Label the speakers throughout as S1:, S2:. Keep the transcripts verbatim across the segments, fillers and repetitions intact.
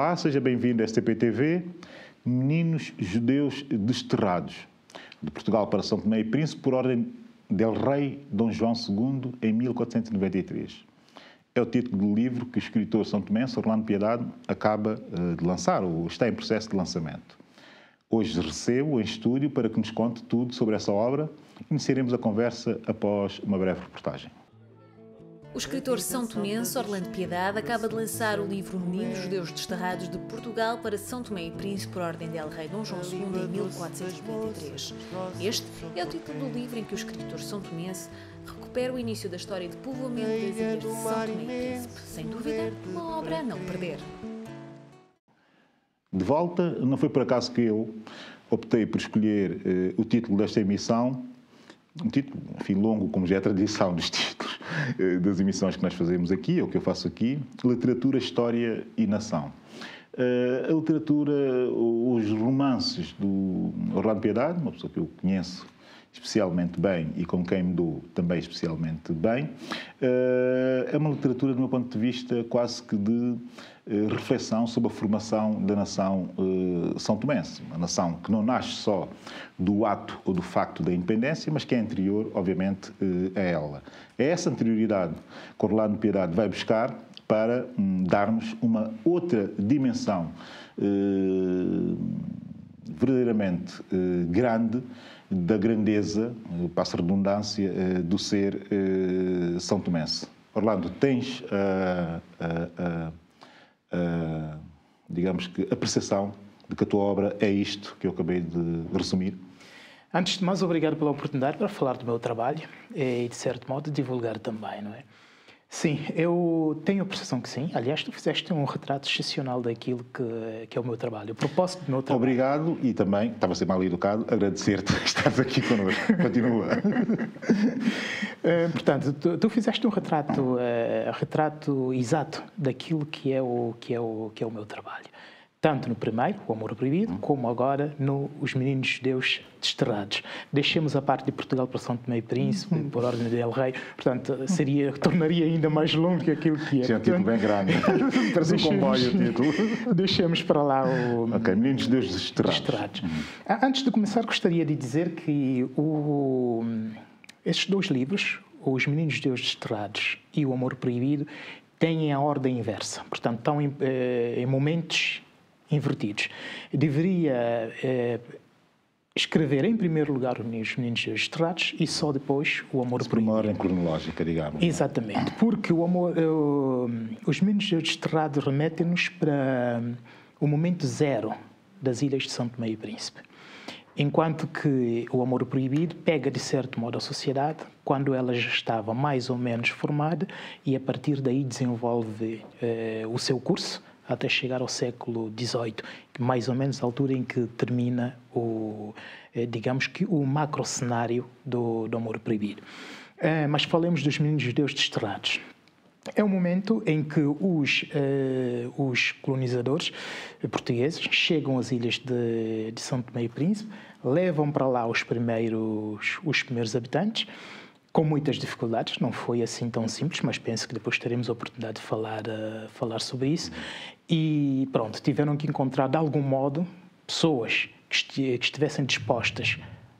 S1: Olá, seja bem-vindo à S T P T V. Meninos judeus desterrados, de Portugal para São Tomé e Príncipe, por ordem del rei Dom João segundo, em mil quatrocentos e noventa e três. É o título do livro que o escritor são-tomense Orlando Piedade acaba de lançar, ou está em processo de lançamento. Hoje recebo em estúdio para que nos conte tudo sobre essa obra. Iniciaremos a conversa após uma breve reportagem.
S2: O escritor são-tomense Orlando Piedade acaba de lançar o livro Meninos Judeus Desterrados, de Portugal para São Tomé e Príncipe, por ordem del rei Dom João segundo, em mil quatrocentos e noventa e três. Este é o título do livro em que o escritor são-tomense recupera o início da história de povoamento das ilhas de São Tomé e Príncipe. Sem dúvida, uma obra a não perder.
S1: De volta, não foi por acaso que eu optei por escolher eh, o título desta emissão, um título, enfim, longo, como já é a tradição dos títulos eh, das emissões que nós fazemos aqui, ou que eu faço aqui, Literatura, História e Nação. Uh, a literatura, os romances do Orlando Piedade, uma pessoa que eu conheço especialmente bem e com quem me dou também especialmente bem, uh, é uma literatura, do meu ponto de vista, quase que de uh, reflexão sobre a formação da nação uh, são-tomense. Uma nação que não nasce só do ato ou do facto da independência, mas que é anterior, obviamente, uh, a ela. É essa anterioridade que Orlando Piedade vai buscar para um, dar-nos uma outra dimensão uh, verdadeiramente uh, grande da grandeza, passa a redundância, do ser são-tomense. Orlando, tens, a, a, a, a, digamos que, a percepção de que a tua obra é isto que eu acabei de resumir?
S3: Antes de mais, obrigado pela oportunidade para falar do meu trabalho e, de certo modo, divulgar também, não é? Sim, eu tenho a percepção que sim. Aliás, tu fizeste um retrato excepcional daquilo que, que é o meu trabalho, o propósito do meu trabalho.
S1: Obrigado e também, estava a ser mal educado, agradecer-te estares aqui connosco. Continua.
S3: uh, portanto, tu, tu fizeste um retrato, uh, retrato exato daquilo que é, o, que, é o, que é o meu trabalho. Tanto no primeiro, O Amor Proibido, como agora no Os Meninos Judeus Desterrados. Deixemos a parte de Portugal para São Tomé e Príncipe, uhum. por ordem del rei. Portanto, seria, tornaria ainda mais longo que aquilo que é.
S1: Sim, é um título bem grande. Parece um comboio o título.
S3: Deixemos para lá o...
S1: Ok, Meninos Judeus Desterrados.
S3: Desterrados. Uhum. Antes de começar, gostaria de dizer que o, estes dois livros, Os Meninos Judeus Desterrados e O Amor Proibido, têm a ordem inversa. Portanto, estão em, em momentos invertidos. Deveria eh, escrever em primeiro lugar os Meninos Desterrados e só depois O Amor Proibido.
S1: Uma ordem cronológica, digamos.
S3: Exatamente, porque o amor, uh, os Meninos Desterrados remetem-nos para o momento zero das ilhas de São Tomé e Príncipe. Enquanto que O Amor Proibido pega, de certo modo, a sociedade quando ela já estava mais ou menos formada e, a partir daí, desenvolve uh, o seu curso até chegar ao século dezoito, mais ou menos a altura em que termina o, digamos que, o macro-cenário do, do Amor Proibido. Uh, mas falemos dos Meninos Judeus Desterrados. É um momento em que os, uh, os colonizadores portugueses chegam às ilhas de, de São Tomé e Príncipe, levam para lá os primeiros, os primeiros habitantes, com muitas dificuldades, não foi assim tão simples, mas penso que depois teremos a oportunidade de falar, uh, falar sobre isso. E pronto, tiveram que encontrar de algum modo pessoas que, esti que estivessem dispostas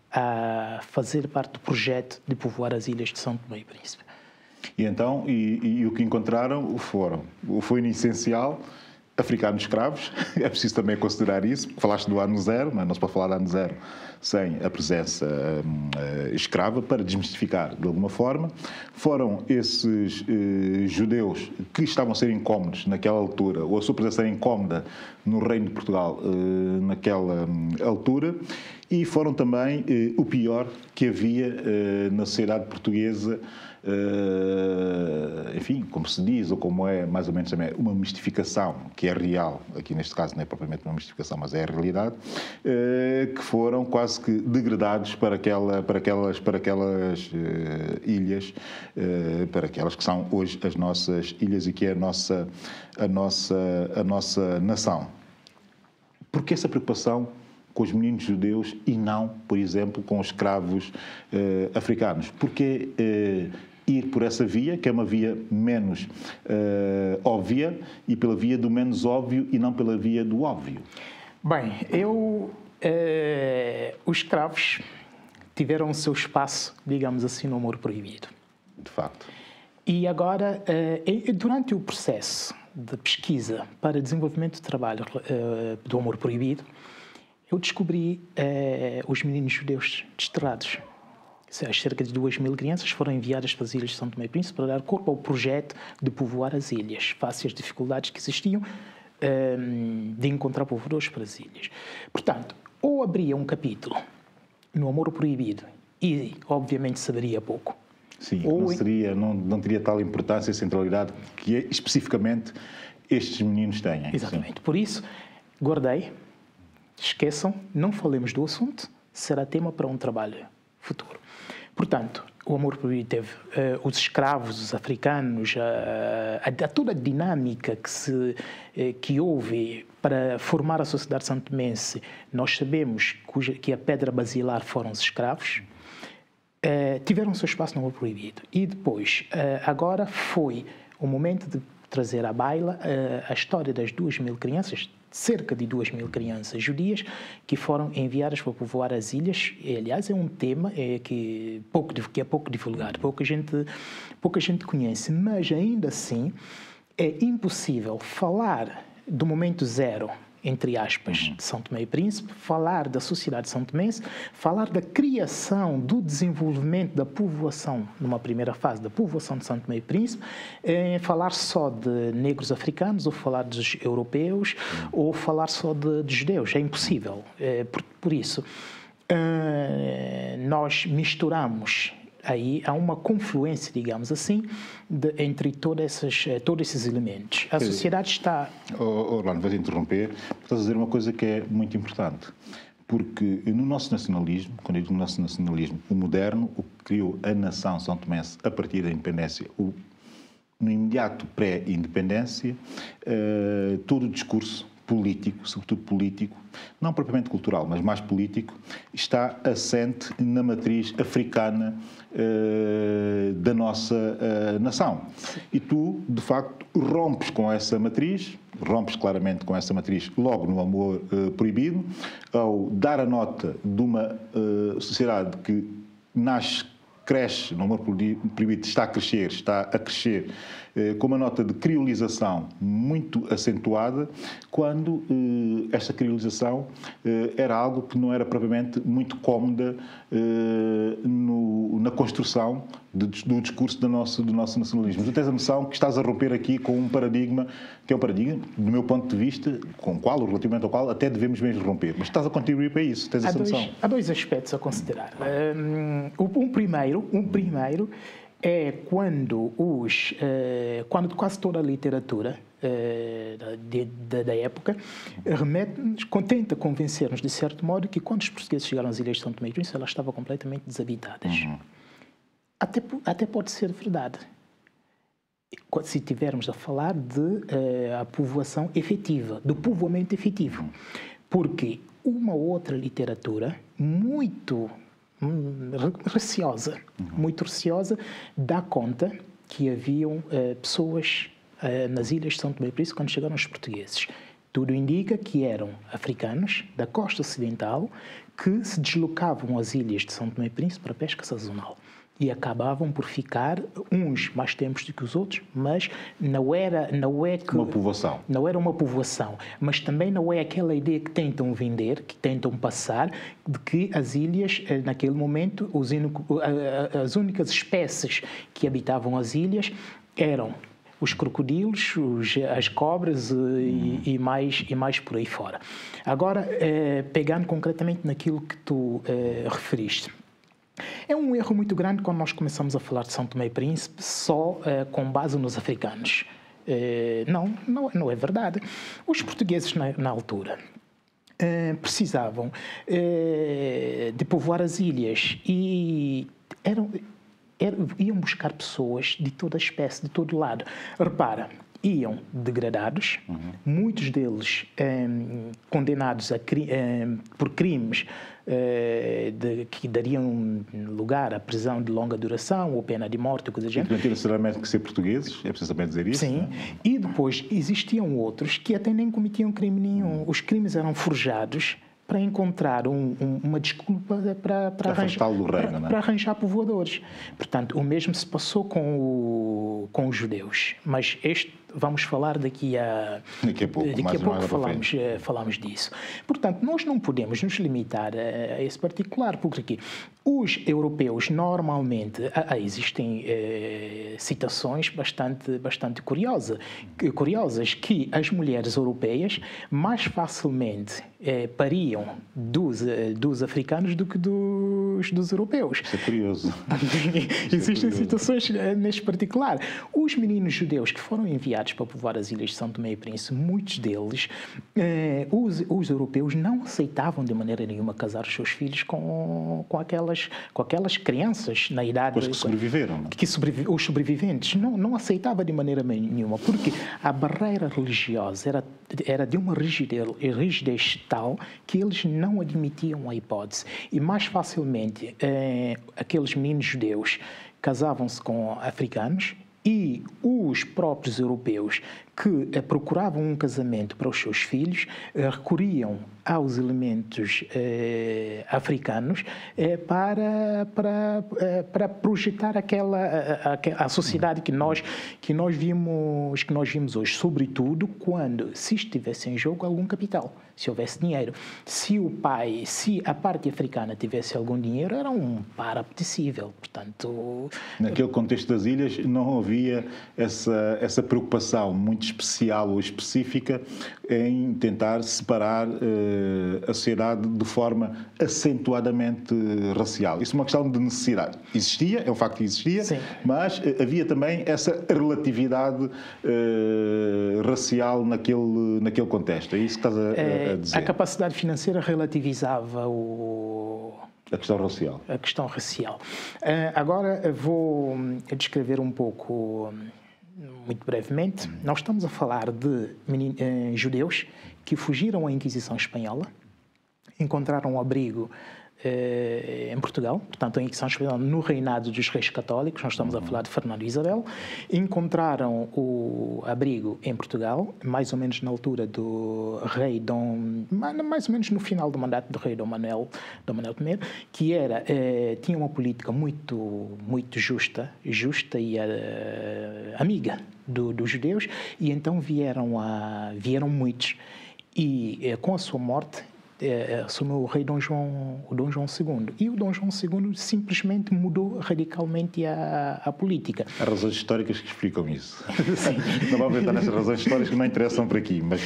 S3: a fazer parte do projeto de povoar as ilhas de São Tomé e Príncipe.
S1: E então, e, e o que encontraram foram, foi no essencial, africanos escravos. É preciso também considerar isso. Falaste do ano zero, mas não se pode falar de ano zero sem a presença uh, escrava, para desmistificar de alguma forma. Foram esses uh, judeus que estavam a ser incómodos naquela altura, ou a sua presença era incómoda no Reino de Portugal uh, naquela um, altura, e foram também uh, o pior que havia uh, na sociedade portuguesa. Uh, enfim, como se diz, ou como é mais ou menos também uma mistificação, que é real, aqui neste caso não é propriamente uma mistificação, mas é a realidade, uh, que foram quase que degradados para, aquela, para aquelas, para aquelas uh, ilhas, uh, para aquelas que são hoje as nossas ilhas e que é a nossa, a nossa, a nossa nação. Porque essa preocupação com os meninos judeus e não, por exemplo, com os escravos uh, africanos? Porque uh, ir por essa via, que é uma via menos uh, óbvia, e pela via do menos óbvio e não pela via do óbvio?
S3: Bem, eu... Uh, os escravos tiveram o seu espaço, digamos assim, no Amor Proibido.
S1: De facto.
S3: E agora, uh, durante o processo de pesquisa para desenvolvimento de trabalho uh, do Amor Proibido, eu descobri uh, os meninos judeus desterrados. Cerca de duas mil crianças foram enviadas para as ilhas de São Tomé e Príncipe para dar corpo ao projeto de povoar as ilhas, face às dificuldades que existiam um, de encontrar povoadores para as ilhas. Portanto, ou abria um capítulo no Amor Proibido e, obviamente, saberia pouco.
S1: Sim,
S3: ou...
S1: não, seria, não, não teria tal importância e centralidade que, especificamente, estes meninos têm.
S3: Exatamente.
S1: Sim.
S3: Por isso, guardei, esqueçam, não falemos do assunto, será tema para um trabalho futuro. Portanto, o Amor Proibido teve uh, os escravos, os africanos, uh, a, a toda a dinâmica que, se, uh, que houve para formar a sociedade santomense. Nós sabemos cuja, que a pedra basilar foram os escravos, uh, tiveram o seu espaço no Amor Proibido. E depois, uh, agora foi o momento de trazer à baila uh, a história das duas mil crianças, cerca de duas mil crianças judias que foram enviadas para povoar as ilhas. E, aliás, é um tema é, que, pouco, que é pouco divulgado, pouca gente, pouca gente conhece, mas ainda assim é impossível falar do momento zero, entre aspas, de São Tomé e Príncipe, falar da sociedade santomense, falar da criação, do desenvolvimento da povoação, numa primeira fase, da povoação de São Tomé e Príncipe, é, falar só de negros africanos, ou falar dos europeus, ou falar só de, de judeus. É impossível. É, por, por isso, é, nós misturamos. Aí há uma confluência, digamos assim, de, entre todas essas, todos esses elementos. A sociedade está...
S1: Oh, Orlando, vais interromper, estás a dizer uma coisa que é muito importante. Porque no nosso nacionalismo, quando eu digo no nosso nacionalismo, o moderno, o que criou a nação são tomense a partir da independência, o, no imediato pré-independência, uh, todo o discurso político, sobretudo político, não propriamente cultural, mas mais político, está assente na matriz africana uh, da nossa uh, nação. E tu, de facto, rompes com essa matriz, rompes claramente com essa matriz logo no Amor uh, Proibido, ao dar a nota de uma uh, sociedade que nasce, cresce, no Amor Proibido está a crescer, está a crescer, eh, com uma nota de criolização muito acentuada, quando eh, esta criolização eh, era algo que não era propriamente muito cómoda eh, no, na construção de, do discurso do nosso, do nosso nacionalismo. Tu tens a noção que estás a romper aqui com um paradigma, que é um paradigma, do meu ponto de vista, com o qual, ou relativamente ao qual, até devemos mesmo romper. Mas estás a contribuir para isso, tens
S3: há
S1: essa
S3: dois,
S1: noção.
S3: Há dois aspectos a considerar. Um, um primeiro, um primeiro é quando os, uh, quando quase toda a literatura uh, de, de, da época remete-nos, tenta convencer-nos de certo modo que quando os portugueses chegaram às ilhas de São Tomé e Príncipe, elas estavam completamente desabitadas. Uhum. Até, até pode ser verdade, se estivermos a falar de uh, a povoação efetiva, do povoamento efetivo, porque uma outra literatura muito hum, receosa, uhum. muito receosa, dá conta que haviam uh, pessoas uh, nas ilhas de São Tomé e Príncipe quando chegaram os portugueses. Tudo indica que eram africanos da costa ocidental que se deslocavam às ilhas de São Tomé e Príncipe para a pesca sazonal. E acabavam por ficar uns mais tempos do que os outros, mas não era, não é que,
S1: uma povoação.
S3: Não era uma povoação, mas também não é aquela ideia que tentam vender, que tentam passar, de que as ilhas, naquele momento, os único, as únicas espécies que habitavam as ilhas eram os crocodilos, os, as cobras e, e, mais, e mais por aí fora. Agora, eh, pegando concretamente naquilo que tu eh, referiste, é um erro muito grande quando nós começamos a falar de São Tomé e Príncipe só uh, com base nos africanos. Uh, não, não, não é verdade. Os portugueses, na, na altura, uh, precisavam uh, de povoar as ilhas e eram, eram, iam buscar pessoas de toda a espécie, de todo lado. Repara, iam degradados, uhum. muitos deles eh, condenados a, eh, por crimes eh, de, que dariam lugar à prisão de longa duração ou pena de morte, coisa do gênero.
S1: Não tinham necessariamente que ser portugueses, é preciso também dizer isso.
S3: Sim,
S1: né?
S3: E depois existiam outros que até nem cometiam crime nenhum. Os crimes eram forjados para encontrar um, um, uma desculpa para, para, arranjar,
S1: do reino,
S3: para,
S1: né?
S3: para arranjar povoadores. Portanto, o mesmo se passou com, o, com os judeus. Mas este vamos falar daqui a,
S1: daqui a pouco,
S3: daqui
S1: mais
S3: a pouco falamos, falamos disso. Portanto, nós não podemos nos limitar a, a esse particular, porque aqui os europeus normalmente, a, a, existem eh, citações bastante, bastante curiosa, que, curiosas que as mulheres europeias mais facilmente eh, pariam dos, dos africanos do que dos, dos europeus.
S1: Isso é curioso.
S3: Existem citações neste particular. Os meninos judeus que foram enviados para povoar as ilhas de São Tomé e Príncipe, muitos deles, eh, os, os europeus não aceitavam de maneira nenhuma casar os seus filhos com, com, aquelas, com aquelas crianças na idade...
S1: Os que sobreviveram.
S3: Que sobrevi, os sobreviventes. Não, não aceitavam de maneira nenhuma, porque a barreira religiosa era, era de uma rigidez, rigidez tal que eles não admitiam a hipótese. E mais facilmente, eh, aqueles meninos judeus casavam-se com africanos e os próprios europeus que eh, procuravam um casamento para os seus filhos eh, recorriam aos elementos eh, africanos eh, para, para, eh, para projetar aquela a, a, a sociedade que nós, que, nós vimos, que nós vimos hoje, sobretudo quando se estivesse em jogo algum capital, se houvesse dinheiro. Se o pai, se a parte africana tivesse algum dinheiro, era um par apetecível. Portanto,
S1: naquele contexto das ilhas não havia essa, essa preocupação muito especial ou específica em tentar separar uh, a sociedade de forma acentuadamente racial. Isso é uma questão de necessidade. Existia, é um facto que existia, Sim. mas uh, havia também essa relatividade uh, racial naquele, naquele contexto. É isso que estás a,
S3: é,
S1: a dizer.
S3: A capacidade financeira relativizava o...
S1: A questão racial.
S3: A questão racial. Uh, agora vou descrever um pouco... Muito brevemente, nós estamos a falar de menin, eh, judeus que fugiram à Inquisição Espanhola, encontraram um abrigo eh, em Portugal, portanto, a Inquisição Espanhola no reinado dos reis católicos, nós estamos a falar de Fernando e Isabel, encontraram o abrigo em Portugal, mais ou menos na altura do rei Dom... mais ou menos no final do mandato do rei Dom Manuel, Dom Manuel I, que era, eh, tinha uma política muito, muito justa, justa e eh, amiga do, dos judeus, e então vieram, a, vieram muitos. E eh, com a sua morte, assumiu o rei Dom João, o Dom João segundo. E o Dom João segundo simplesmente mudou radicalmente a, a política.
S1: Há razões históricas que explicam isso. Não vamos entrar nessas razões históricas que não interessam por aqui, mas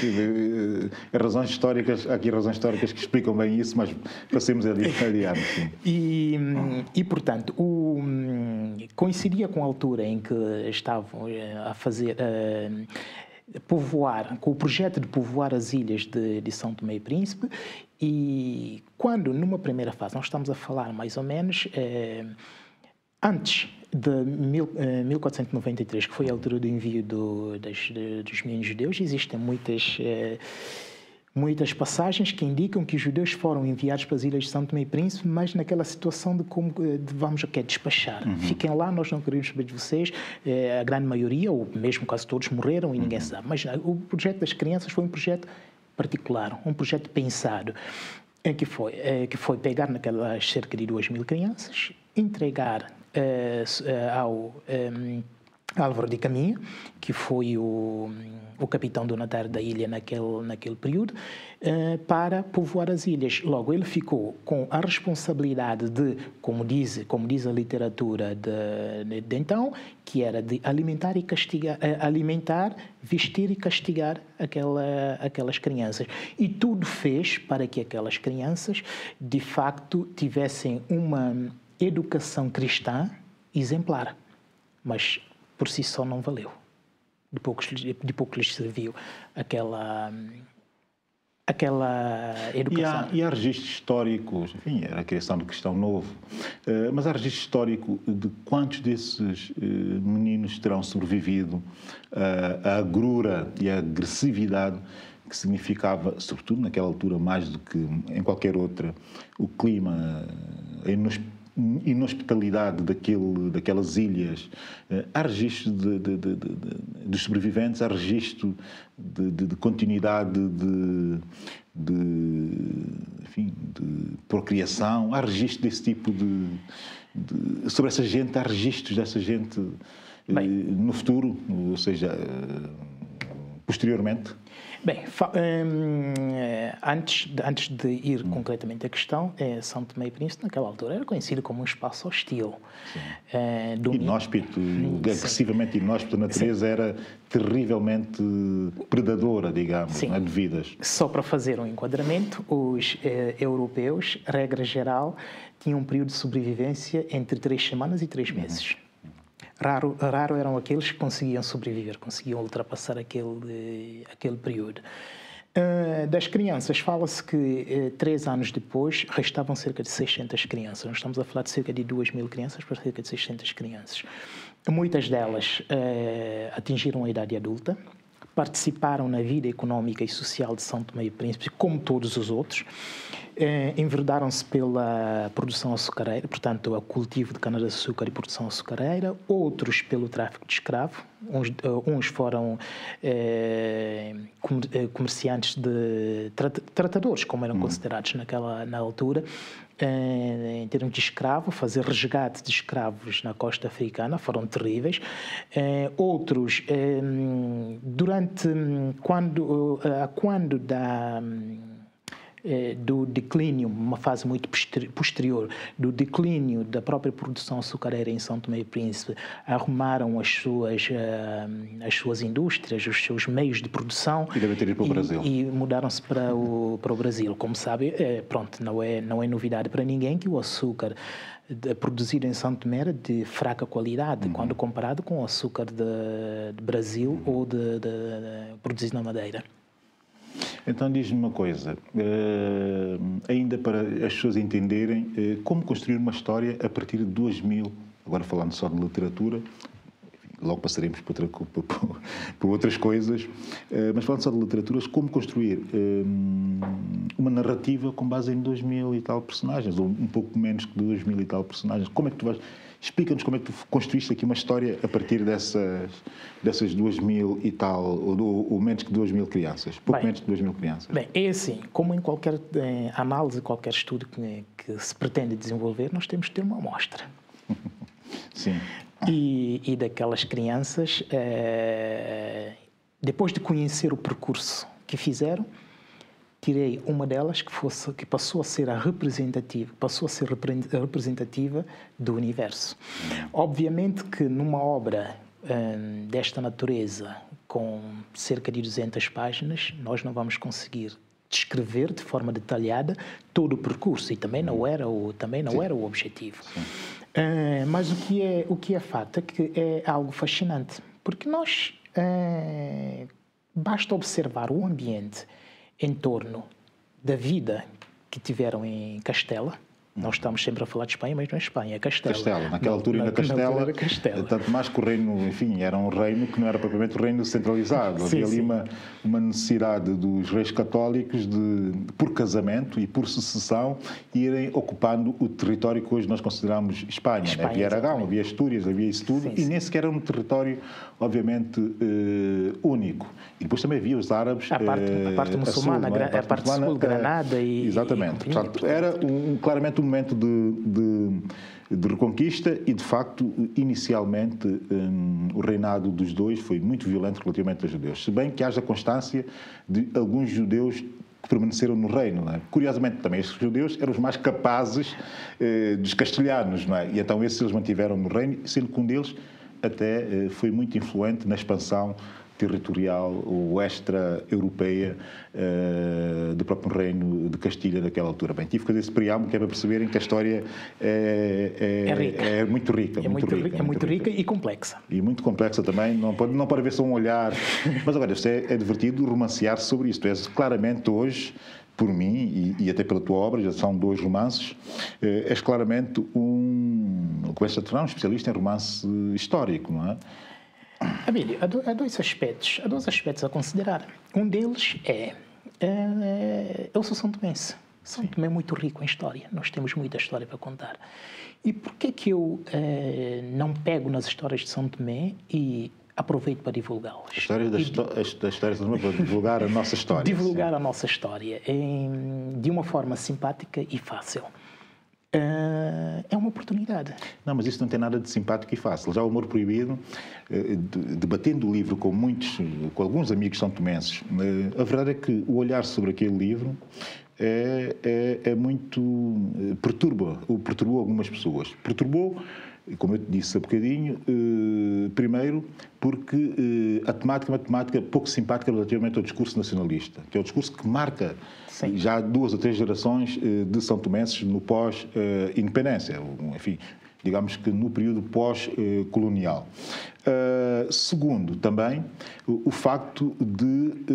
S1: há razões históricas, há aqui razões históricas que explicam bem isso, mas passemos adiante.
S3: E, e, portanto, o, coincidia com a altura em que estavam a fazer... A, povoar, com o projeto de povoar as ilhas de, de São Tomé e Príncipe, e quando, numa primeira fase, nós estamos a falar mais ou menos eh, antes de mil, eh, mil quatrocentos e noventa e três, que foi a altura do envio do, das, de, dos meninos judeus, existem muitas... Eh, Muitas passagens que indicam que os judeus foram enviados para as ilhas de São Tomé e Príncipe, mas naquela situação de como de, vamos quer despachar. Uhum. Fiquem lá, nós não queremos saber de vocês. É, a grande maioria, ou mesmo quase todos, morreram e ninguém uhum. sabe. Mas o projeto das crianças foi um projeto particular, um projeto pensado, em que foi, é, que foi pegar naquelas cerca de duas mil crianças, entregar é, ao... É, Álvaro de Caminha, que foi o, o capitão donatário da ilha naquele, naquele período, eh, para povoar as ilhas. Logo, ele ficou com a responsabilidade de, como diz, como diz a literatura de, de, de então, que era de alimentar e castigar, eh, alimentar, vestir e castigar aquela, aquelas crianças. E tudo fez para que aquelas crianças, de facto, tivessem uma educação cristã exemplar. Mas por si só não valeu. De pouco, de pouco lhes serviu aquela, aquela educação.
S1: E há, e há registros históricos, enfim, era a criação do cristão novo, uh, mas há registro histórico de quantos desses uh, meninos terão sobrevivido uh, à agrura e à agressividade que significava, sobretudo naquela altura, mais do que em qualquer outra, o clima, a inhospitalidade daquele, daquelas ilhas. Há registro de, de, de, de, de sobreviventes, há registro de, de, de continuidade de, de, enfim, de procriação, há registro desse tipo de, de... Sobre essa gente, há registros dessa gente Bem, no futuro, ou seja, posteriormente?
S3: Bem, um, antes, de, antes de ir hum. concretamente à questão, é, São Tomé e Príncipe, naquela altura, era conhecido como um espaço hostil.
S1: É, inóspito, hum, agressivamente inóspito. A natureza sim. era terrivelmente predadora, digamos, não é, de vidas.
S3: Só para fazer um enquadramento, os eh, europeus, regra geral, tinham um período de sobrevivência entre três semanas e três meses. Hum. Raro, raro eram aqueles que conseguiam sobreviver, conseguiam ultrapassar aquele, aquele período. Uh, das crianças, fala-se que uh, três anos depois restavam cerca de seiscentas crianças. Nós estamos a falar de cerca de duas mil crianças para cerca de seiscentas crianças. Muitas delas uh, atingiram a idade adulta, participaram na vida económica e social de São Tomé e Príncipe, como todos os outros. Eh, enverdaram-se pela produção açucareira, portanto, o cultivo de cana-de-açúcar e produção açucareira, outros pelo tráfico de escravo, uns, uh, uns foram eh, comerciantes de trat tratadores, como eram hum. considerados naquela, na altura, eh, em termos de escravo, fazer resgate de escravos na costa africana, foram terríveis. Eh, outros, eh, durante, quando, uh, quando da... do declínio, uma fase muito posterior, do declínio da própria produção açucareira em São Tomé e Príncipe, arrumaram as suas, as suas indústrias, os seus meios de produção
S1: e devem ter ido para o Brasil.
S3: E, e mudaram-se para o, para o Brasil. Como sabe, é, pronto, não é, não é novidade para ninguém que o açúcar de, produzido em São Tomé era de fraca qualidade, uhum. quando comparado com o açúcar de, de Brasil uhum. ou de, de, de, produzido na Madeira.
S1: Então diz-me uma coisa, uh, ainda para as pessoas entenderem uh, como construir uma história a partir de dois mil, agora falando só de literatura, logo passaremos por, outra, por, por, por outras coisas, uh, mas falando só de literaturas, como construir uh, uma narrativa com base em dois mil e tal personagens, ou um pouco menos que dois mil e tal personagens. Como é que tu vais... Explica-nos como é que tu construíste aqui uma história a partir dessas, dessas duas mil e tal, ou, ou menos que duas mil crianças, pouco bem, menos que duas mil crianças.
S3: Bem, é assim, como em qualquer eh, análise, qualquer estudo que, que se pretende desenvolver, nós temos que ter uma amostra.
S1: Sim.
S3: E, e daquelas crianças, eh, depois de conhecer o percurso que fizeram, tirei uma delas que, fosse, que passou a ser a representativa, passou a ser a representativa do universo. Obviamente que numa obra hum, desta natureza, com cerca de duzentas páginas, nós não vamos conseguir descrever de forma detalhada todo o percurso, e também não era o, também não era o objetivo. Uh, mas o que, é, o que é fato é que é algo fascinante, porque nós uh, basta observar o ambiente em torno da vida que tiveram em Castela. Nós estamos sempre a falar de Espanha, mas não é Espanha, é Castela.
S1: Castela, naquela altura ainda Castela, Castela. Tanto mais que o reino, enfim, era um reino que não era propriamente um reino centralizado. Sim, Havia sim. ali uma, uma necessidade dos reis católicos de, por casamento e por sucessão, irem ocupando o território que hoje nós consideramos Espanha. Espanha né? Havia Aragão, havia Astúrias, havia isso tudo, sim, e sim. nem sequer era um território, obviamente, eh, único. E depois também havia os árabes...
S3: A parte,
S1: eh,
S3: a parte muçulmana, a, sul, é? a, parte, a parte muçulmana, sul, Granada e...
S1: Exatamente.
S3: E,
S1: Portanto, era um, claramente um momento de, de, de reconquista e, de facto, inicialmente, um, o reinado dos dois foi muito violento relativamente aos judeus. Se bem que haja constância de alguns judeus que permaneceram no reino. Não é? Curiosamente, também esses judeus eram os mais capazes eh, dos castelhanos, não é? E então esses eles mantiveram no reino, sendo que um deles até eh, foi muito influente na expansão territorial ou extra-europeia uh, do próprio reino de Castilha daquela altura. Bem, tive que fazer esse preâmbulo que é para perceberem que a história é, é,
S3: é, rica.
S1: é muito rica.
S3: É muito, rica, rica, é muito rica, rica e complexa.
S1: E muito complexa também, não pode, não pode haver só um olhar. Mas agora, isto é, é divertido romancear sobre isto. És claramente hoje, por mim e, e até pela tua obra, já são dois romances, eh, és claramente um, começa a tornar um especialista em romance histórico, não é?
S3: Abílio, há dois aspectos, há dois aspectos a considerar. Um deles é, é eu sou São Tomense. São Tomé é muito rico em história. Nós temos muita história para contar. E por que que eu é, não pego nas histórias de São Tomé e aproveito para divulgá-las?
S1: As histórias da, e, da história de São Tomé para divulgar a nossa história.
S3: Divulgar
S1: sim.
S3: a nossa história em, de uma forma simpática e fácil. Uh, é uma oportunidade.
S1: Não, mas isso não tem nada de simpático e fácil. Já o Amor Proibido, uh, debatendo o livro com muitos, com alguns amigos são-tomenses, uh, a verdade é que o olhar sobre aquele livro é, é, é muito... Uh, perturba, ou perturbou algumas pessoas. Perturbou, como eu te disse há bocadinho, uh, primeiro porque uh, a temática é uma temática pouco simpática relativamente ao discurso nacionalista, que é o discurso que marca Sim. já duas ou três gerações uh, de são-tomenses no pós-independência, uh, enfim, digamos que no período pós-colonial. Uh, segundo, também, o, o facto de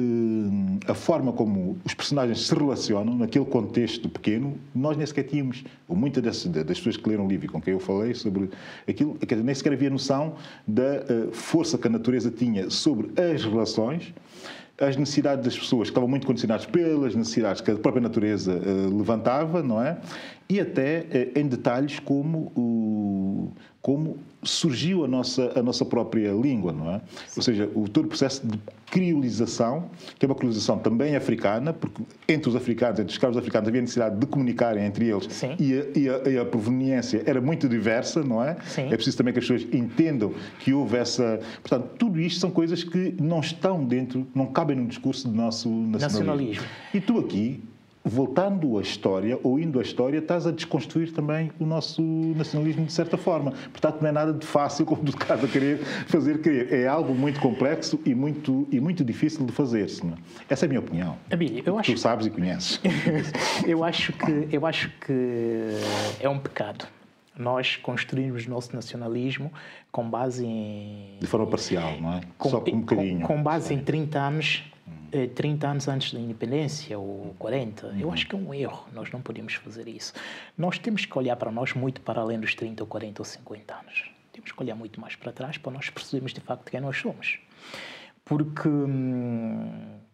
S1: uh, a forma como os personagens se relacionam naquele contexto pequeno, nós nem sequer tínhamos, ou muitas das, das pessoas que leram o livro e com quem eu falei sobre aquilo, nem sequer havia noção da uh, força que a natureza tinha sobre as relações, as necessidades das pessoas que estavam muito condicionadas pelas necessidades que a própria natureza uh, levantava, não é? E até uh, em detalhes como, uh, como surgiu a nossa, a nossa própria língua, não é? Sim. Ou seja, o todo o processo de criolização, que é uma criolização também africana, porque entre os africanos, entre os escravos africanos, havia necessidade de comunicarem entre eles e a, e, a, e a proveniência era muito diversa, não é?
S3: Sim.
S1: É preciso também que as pessoas entendam que houve essa... Portanto, tudo isto são coisas que não estão dentro, não cabem no discurso do nosso nacionalismo. nacionalismo. E tu aqui, voltando à história, ou indo à história, estás a desconstruir também o nosso nacionalismo de certa forma. Portanto, não é nada de fácil, como tu estás a querer fazer crer. É algo muito complexo e muito, e muito difícil de fazer-se. Não é? Essa é a minha opinião.
S3: Abílio, eu acho...
S1: Tu sabes e conheces.
S3: eu, acho que, eu acho que é um pecado nós construirmos o nosso nacionalismo com base em...
S1: De forma parcial, não é?
S3: Com,
S1: Só com um bocadinho.
S3: Com, com base em trinta anos... trinta anos antes da independência, ou quarenta, uhum. eu acho que é um erro. Nós não podemos fazer isso. Nós temos que olhar para nós muito para além dos trinta, ou quarenta, ou cinquenta anos. Temos que olhar muito mais para trás para nós percebermos de facto quem nós somos. Porque, hum,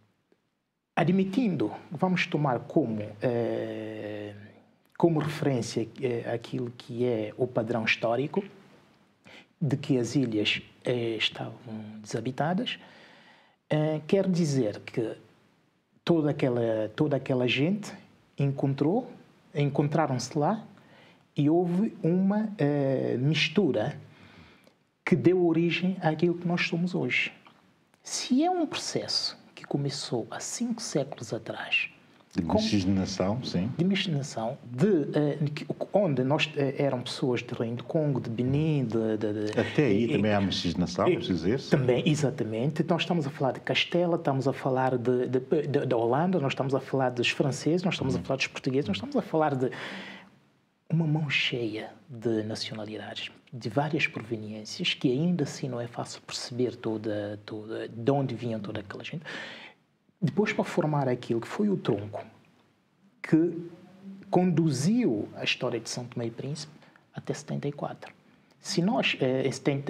S3: admitindo, vamos tomar como, eh, como referência eh, aquilo que é o padrão histórico de que as ilhas eh, estavam desabitadas, Uh, quer dizer que toda aquela, toda aquela gente encontrou, encontraram-se lá e houve uma uh, mistura que deu origem àquilo que nós somos hoje. Se é um processo que começou há cinco séculos atrás...
S1: De miscigenação, sim.
S3: De miscigenação, de, uh, onde nós uh, eram pessoas de Reino do Congo, de Benin, de... de, de
S1: Até aí e, também há miscigenação, é preciso dizer.
S3: Também, exatamente. Nós estamos a falar de Castela, estamos a falar de, de, de, de Holanda, nós estamos a falar dos franceses, nós estamos hum. a falar dos portugueses, nós estamos a falar de uma mão cheia de nacionalidades, de várias proveniências, que ainda assim não é fácil perceber toda, toda, de onde vinham toda aquela gente. Depois, para formar aquilo que foi o tronco que conduziu a história de São Tomé e Príncipe até setenta e quatro. Se nós, em setenta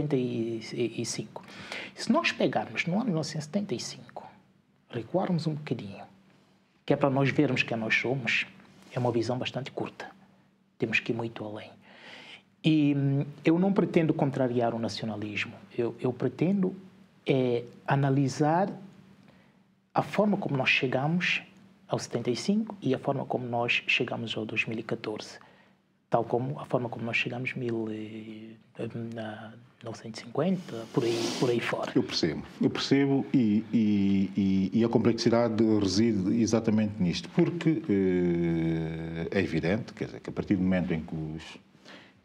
S3: e cinco, se nós pegarmos no ano mil novecentos e setenta e cinco, recuarmos um bocadinho, que é para nós vermos quem nós somos, é uma visão bastante curta. Temos que ir muito além. E eu não pretendo contrariar o nacionalismo. Eu, eu pretendo é, analisar a forma como nós chegamos ao setenta e cinco e a forma como nós chegamos ao dois mil e catorze, tal como a forma como nós chegamos mil e novecentos e cinquenta, por aí, por aí fora.
S1: Eu percebo, eu percebo e, e, e, e a complexidade reside exatamente nisto, porque eh, é evidente, quer dizer, que a partir do momento em que os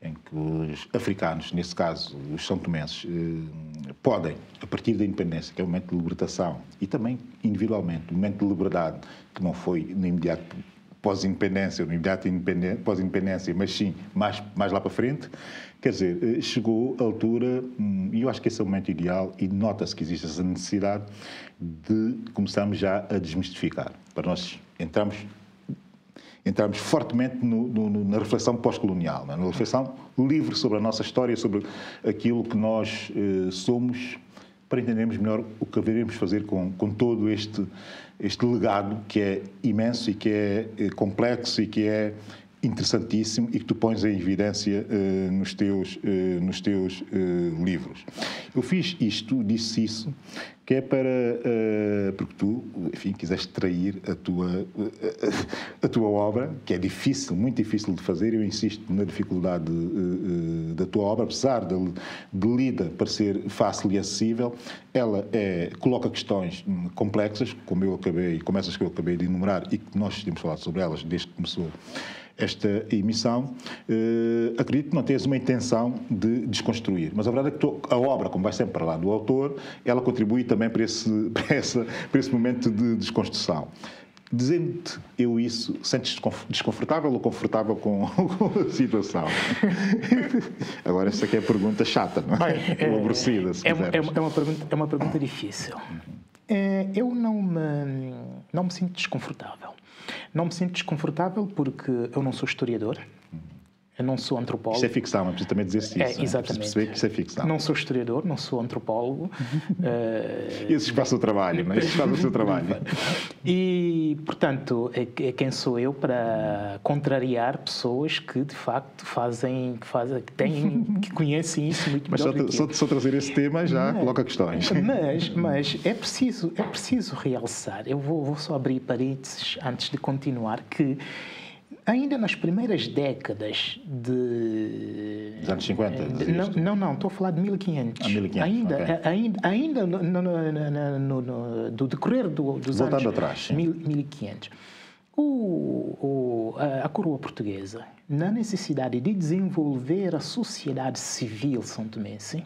S1: em que os africanos, nesse caso os são-tomenses, eh, podem, a partir da independência, que é o momento de libertação, e também individualmente, o momento de liberdade, que não foi no imediato pós-independência, no imediato pós-independência, mas sim mais, mais lá para frente, quer dizer, chegou a altura, e eu acho que esse é o momento ideal, e nota-se que existe essa necessidade de começarmos já a desmistificar, para nós entrarmos, entrarmos fortemente no, no, na reflexão pós-colonial, na reflexão livre sobre a nossa história, sobre aquilo que nós eh, somos, para entendermos melhor o que haveremos fazer com, com todo este, este legado que é imenso e que é, é complexo e que é interessantíssimo e que tu pões em evidência uh, nos teus, uh, nos teus uh, livros. Eu fiz isto, disse isso, que é para... Uh, porque tu, enfim, quiseste trair a tua, uh, a tua obra, que é difícil, muito difícil de fazer. Eu insisto na dificuldade uh, uh, da tua obra, apesar de, de lida parecer fácil e acessível, ela é, coloca questões complexas, como eu acabei, como essas que eu acabei de enumerar e que nós temos falado sobre elas desde que começou esta emissão. Uh, acredito que não tens uma intenção de desconstruir, mas a verdade é que tu, a obra, como vai sempre para lá do autor, ela contribui também para esse, para essa, para esse momento de desconstrução. Dizendo-te eu isso, sentes-te desconfortável ou confortável com, com a situação? Agora, essa aqui é a pergunta chata, não é?
S3: Bem,
S1: ou aborrecida, se
S3: é,
S1: quiseres.
S3: é, uma, é, uma pergunta, é uma pergunta difícil. É, eu não me, não me sinto desconfortável. Não me sinto desconfortável porque eu não sou historiador, eu não sou antropólogo.
S1: Isso é ficção, é preciso também dizer isso.
S3: É, exatamente.
S1: É preciso perceber que isso é ficção.
S3: Não sou historiador, não sou antropólogo. uh,
S1: Esses fazem o trabalho, não é? Esses fazem o seu trabalho.
S3: E, portanto, é, é quem sou eu para contrariar pessoas que, de facto, fazem, que, fazem, que, têm, que conhecem isso muito
S1: mas
S3: melhor
S1: só,
S3: do que
S1: só,
S3: eu.
S1: só trazer esse tema já
S3: mas,
S1: coloca questões.
S3: Mas, mas é, preciso, é preciso realçar, eu vou, vou só abrir parênteses antes de continuar, que ainda nas primeiras décadas de...
S1: Dos anos cinquenta?
S3: De, não, não, não, estou a falar de mil e quinhentos.
S1: Ah, mil e quinhentos,
S3: ainda,
S1: okay.
S3: ainda, ainda no, no, no, no, no, do decorrer do, dos
S1: Voltando
S3: anos...
S1: atrás,
S3: mil, mil e quinhentos. O, o, a, a coroa portuguesa, na necessidade de desenvolver a sociedade civil são-tomense,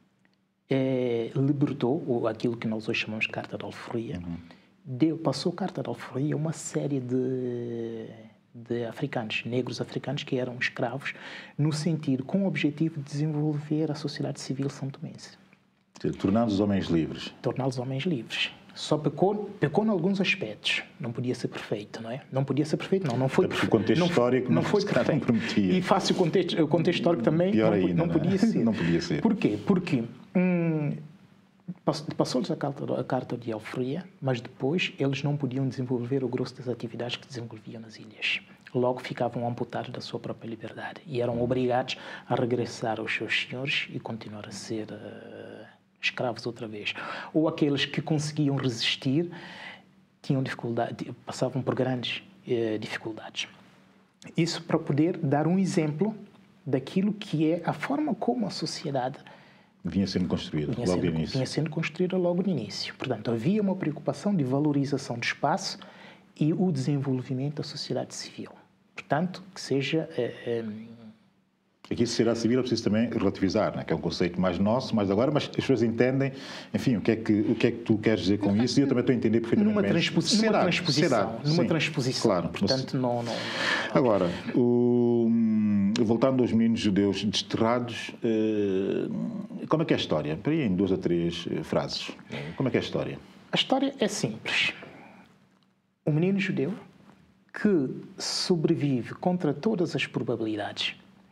S3: é, libertou aquilo que nós hoje chamamos de Carta de Alforria, uhum. Deu, passou Carta de Alforria a uma série de... de africanos, negros africanos que eram escravos, no sentido, com o objetivo de desenvolver a sociedade civil são-tomense.
S1: Torná-los os homens livres.
S3: Torná-los homens livres. Só pecou, pecou em alguns aspectos. Não podia ser perfeito, não é? Não podia ser perfeito, não. Não foi
S1: perfeito. O contexto
S3: não,
S1: histórico não,
S3: não foi perfeito.
S1: Não prometia.
S3: E fácil o contexto, o contexto histórico também
S1: Pior
S3: não,
S1: ainda,
S3: não,
S1: não
S3: podia
S1: é?
S3: ser.
S1: Não podia ser.
S3: Porquê? Porque hum, passou-lhes a carta, a carta de Alforria, mas depois eles não podiam desenvolver o grosso das atividades que desenvolviam nas ilhas. Logo ficavam amputados da sua própria liberdade e eram obrigados a regressar aos seus senhores e continuar a ser uh, escravos outra vez. Ou aqueles que conseguiam resistir tinham dificuldade, passavam por grandes uh, dificuldades. Isso para poder dar um exemplo daquilo que é a forma como a sociedade
S1: vinha sendo construída
S3: vinha
S1: logo
S3: sendo,
S1: no início.
S3: Vinha sendo construída logo no início. Portanto, havia uma preocupação de valorização do espaço e o desenvolvimento da sociedade civil. Portanto, que seja... É, é...
S1: Aqui, sociedade civil, é preciso também relativizar, né? Que é um conceito mais nosso, mais agora, mas as pessoas entendem, enfim, o que é que, o que, é que tu queres dizer com isso, e eu também estou a entender perfeitamente.
S3: Numa, transpo
S1: sociedade,
S3: numa transposição.
S1: sociedade,
S3: numa
S1: sim,
S3: transposição.
S1: Claro.
S3: Portanto, não... não...
S1: Agora, o... voltando aos meninos judeus desterrados, como é que é a história? Para aí, em duas ou três frases. Como é que é a história?
S3: A história é simples. Um menino judeu que sobrevive contra todas as probabilidades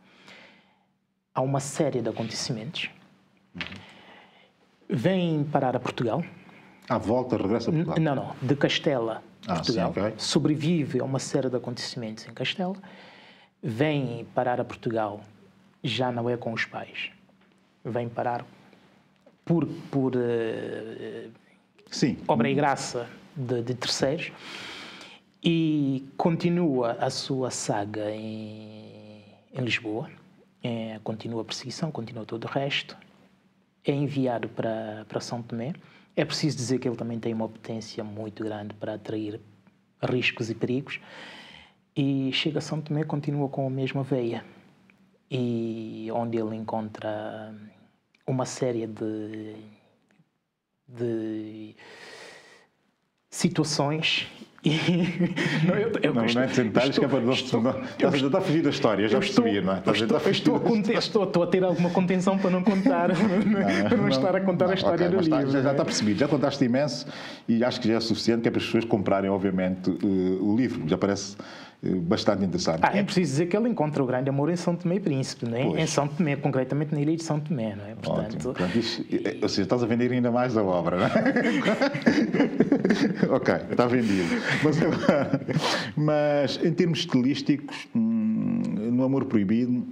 S3: a uma série de acontecimentos, uhum. Vem parar a Portugal.
S1: À volta, regressa a Portugal?
S3: Não, não. De Castela a Portugal.
S1: Ah, sim, okay.
S3: Sobrevive a uma série de acontecimentos em Castela. Vem parar a Portugal, já não é com os pais. Vem parar por, por uh,
S1: sim.
S3: obra e graça de, de terceiros. E continua a sua saga em, em Lisboa. É, continua a perseguição, continua todo o resto. É enviado para, para São Tomé. É preciso dizer que ele também tem uma potência muito grande para atrair riscos e perigos. E chega a São Tomé, continua com a mesma veia. e onde ele encontra uma série de, de situações. E,
S1: não, eu, eu, não, não é de detalhes, que é para não... Estás a fugir da história, já percebi, não é?
S3: Eu estou, eu estou, a conter, estou, estou a ter alguma contenção para não contar, não, para não, não estar a contar não, a história okay, do livro.
S1: Está, já, já está percebido, já contaste imenso e acho que já é suficiente que é para as pessoas comprarem, obviamente, uh, o livro, já parece uh, bastante interessante.
S3: Ah, é preciso dizer que ele encontra o grande amor em São Tomé e Príncipe, não é? Em São Tomé, concretamente na ilha de São Tomé, não é?
S1: Portanto, Portanto isso, ou seja, estás a vender ainda mais a obra, não é? Ok, está vendido. Mas, mas em termos estilísticos, no Amor Proibido,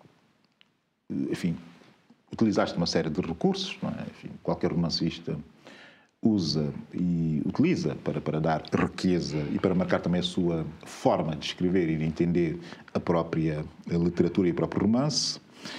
S1: enfim, utilizaste uma série de recursos, não é? Enfim, qualquer romancista usa e utiliza para, para dar riqueza e para marcar também a sua forma de escrever e de entender a própria literatura e o próprio romance.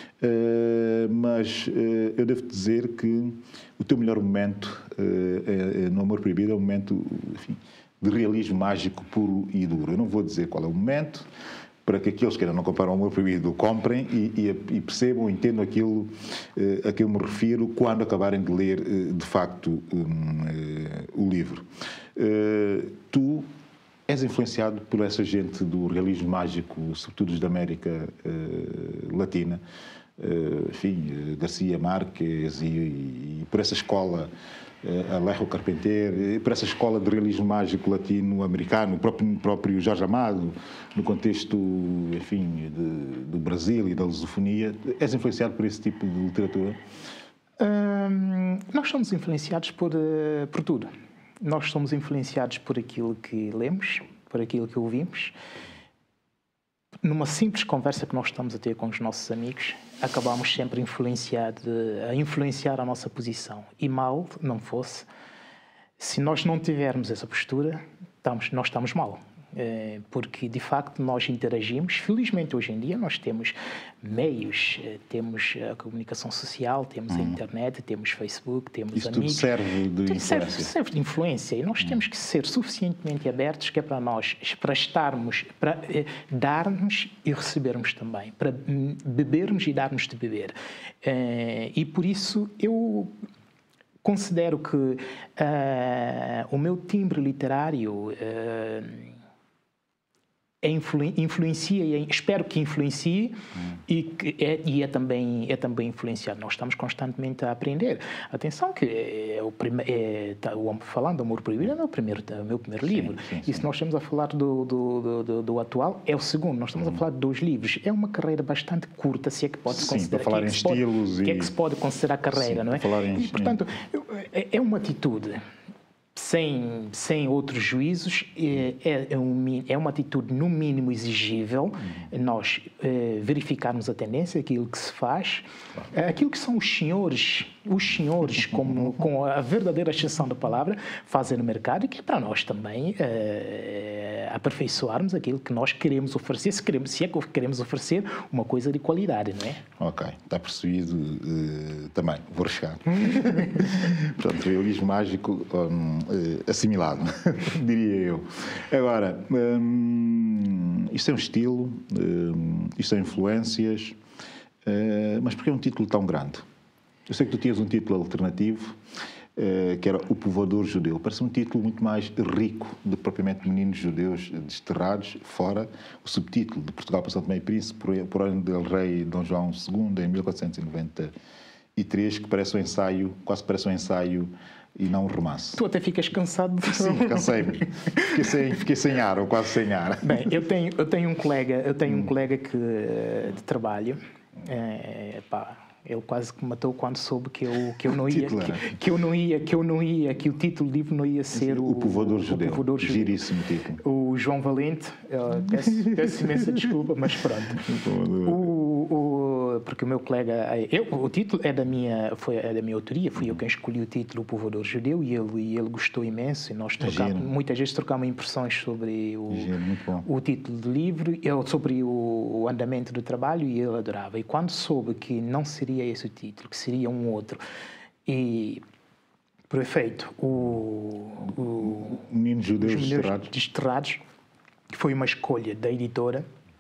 S1: Uh, mas uh, eu devo dizer que o teu melhor momento uh, é, no Amor Proibido é um momento, enfim, de realismo mágico puro e duro. Eu não vou dizer qual é o momento, para que aqueles que ainda não compraram o Amor Proibido o comprem e, e, e percebam, entendam aquilo uh, a que eu me refiro quando acabarem de ler, uh, de facto, um, uh, o livro. Uh, tu és influenciado por essa gente do realismo mágico, sobretudo da América uh, Latina, uh, enfim, Garcia Marques e, e por essa escola, uh, Alejo Carpentier, por essa escola de realismo mágico latino-americano, o próprio, próprio Jorge Amado, no contexto, enfim, de, do Brasil e da lusofonia. És influenciado por esse tipo de literatura?
S3: Hum, nós somos influenciados por, uh, por tudo. Nós somos influenciados por aquilo que lemos, por aquilo que ouvimos. Numa simples conversa que nós estamos a ter com os nossos amigos, acabamos sempre influenciar a influenciar a nossa posição. E mal não fosse, se nós não tivermos essa postura, estamos, nós estamos mal. Porque, de facto, nós interagimos. Felizmente, hoje em dia, nós temos meios, temos a comunicação social, temos hum. a internet, temos Facebook, temos
S1: Isso
S3: amigos.
S1: Isso tudo serve de tudo influência.
S3: Serve, serve de influência. E nós hum. temos que ser suficientemente abertos, que é para nós, para estarmos, para eh, darmos e recebermos também, para bebermos e darmos de beber. Eh, e, por isso, eu... considero que uh, o meu timbre literário uh, é influ, influencia, e espero que influencie, hum. e, que é, e é, também, é também influenciado. Nós estamos constantemente a aprender. Atenção que é o prime, é, tá, o, falando do Amor Proibido é o meu primeiro, é o meu primeiro sim, livro. Sim, sim. E se nós estamos a falar do, do, do, do atual, é o segundo. Nós estamos hum. a falar de dois livros. É uma carreira bastante curta, se é que pode se considerar.
S1: Para falar
S3: que
S1: em estilos
S3: pode,
S1: e...
S3: que é que se pode considerar carreira, sim, não é?
S1: Falar em...
S3: E, portanto, é, é uma atitude... Sem, sem outros juízos, é, é, um, é uma atitude no mínimo exigível, nós é, verificarmos a tendência, aquilo que se faz, é, aquilo que são os senhores, os senhores, como, com a verdadeira extensão da palavra, fazem no mercado, e que é para nós também é, aperfeiçoarmos aquilo que nós queremos oferecer, se, queremos, se é que queremos oferecer uma coisa de qualidade, não é?
S1: Ok, está percebido uh, também, vou chegar. Portanto, realismo mágico... Um, assimilado, diria eu. Agora, hum, isto é um estilo, hum, isto são influências, hum, mas porquê é um título tão grande? Eu sei que tu tinhas um título alternativo, hum, que era O Povoador Judeu. Parece um título muito mais rico do que propriamente Meninos Judeus Desterrados, fora o subtítulo de Portugal para São Tomé e Príncipe, por, por ordem del Rei Dom João segundo, em mil quatrocentos e noventa e três, que parece um ensaio, quase parece um ensaio e não um romance.
S3: Tu até ficas cansado de...
S1: Sim, cansei-me. Fiquei sem, fiquei sem ar, ou quase sem ar.
S3: Bem, eu tenho, eu tenho um colega, eu tenho hum. um colega que, de trabalho, é, pá, ele quase que matou quando soube que eu, que eu não ia, que, que eu não ia, que eu não ia, que o título do livro não ia ser o,
S1: o Povoador Judeu. O Povoador Judeu. Giríssimo título.
S3: O João Valente, peço, peço imensa desculpa, mas pronto. O, o, porque o meu colega, eu, o título é da minha, foi é da minha autoria, fui eu quem escolhi o título O Povoador Judeu, e ele, e ele gostou imenso, e nós trocamos, muitas vezes trocamos impressões sobre o, o título do livro, eu, sobre o, o andamento do trabalho, e ele adorava. E quando soube que não seria esse o título, que seria um outro, e por efeito o, o
S1: Meninos Judeus Desterrados,
S3: Desterrados, que foi uma escolha da editora,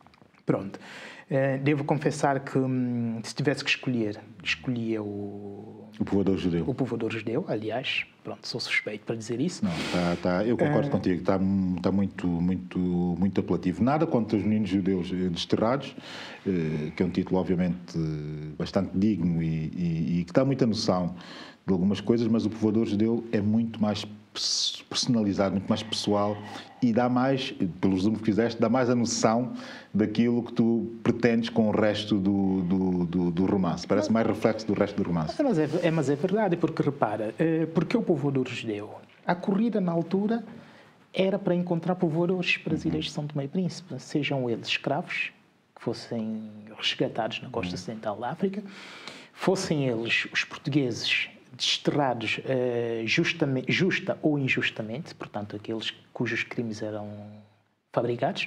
S3: Pronto. Devo confessar que, se tivesse que escolher, escolhia o...
S1: O povoador judeu.
S3: O povoador judeu, aliás. Pronto, sou suspeito para dizer isso.
S1: Não, tá, tá, eu concordo uh... contigo. Está tá muito, muito, muito apelativo. Nada contra os meninos judeus desterrados, que é um título, obviamente, bastante digno e, e, e que dá muita noção de algumas coisas, mas o povoador judeu é muito mais personalizado, muito mais pessoal e dá mais, pelo resumo que fizeste, dá mais a noção daquilo que tu pretendes com o resto do, do, do, do romance. Parece mais reflexo do resto do romance.
S3: Mas é, é, mas é verdade, porque repara, porque o povoador judeu, a corrida na altura era para encontrar povoadores para as ilhas de São Tomé e Príncipe, sejam eles escravos, que fossem resgatados na costa ocidental da África, fossem eles os portugueses desterrados uh, justamente, justa ou injustamente, portanto, aqueles cujos crimes eram fabricados,